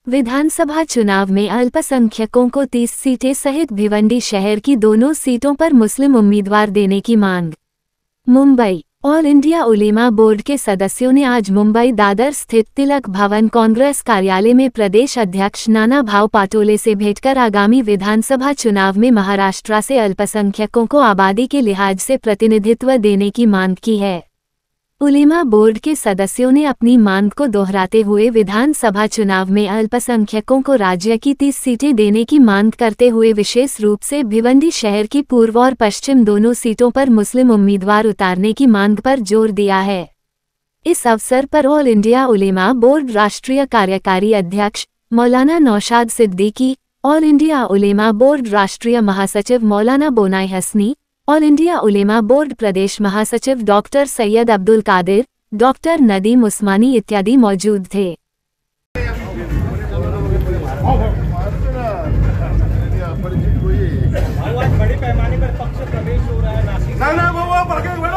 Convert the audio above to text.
विधानसभा चुनाव में अल्पसंख्यकों को 30 सीटें सहित भिवंडी शहर की दोनों सीटों पर मुस्लिम उम्मीदवार देने की मांग। Mumbai. All India Ulema board के सदस्यों ने आज मुंबई दादर स्थित तिलक भवन कांग्रेस कार्यालय में प्रदेश अध्यक्ष नाना भाऊ पाटोले से भेंट कर आगामी विधानसभा चुनाव में महाराष्ट्र से अल्पसंख्यकों को आबादी के लिहाज से प्रतिनिधित्व देने की मांग की है। उलेमा बोर्ड के सदस्यों ने अपनी मांग को दोहराते हुए विधानसभा चुनाव में अल्पसंख्यकों को राज्य की 30 सीटें देने की मांग करते हुए विशेष रूप से भिवंडी शहर की पूर्व और पश्चिम दोनों सीटों पर मुस्लिम उम्मीदवार उतारने की मांग पर जोर दिया है। इस अवसर पर ऑल इंडिया उलेमा बोर्ड राष्ट्रीय कार्यकारी अध्यक्ष मौलाना Naushad Siddiqui, all India Ulema board राष्ट्रीय महासचिव मौलाना Bonai Hasni, all India Ulema board प्रदेश महासचिव डॉक्टर सैयद अब्दुल कादिर, डॉक्टर नदीम उस्मानी इत्यादि मौजूद थे। बड़े पैमाने पर पक्ष प्रवेश हो रहा है नासिक।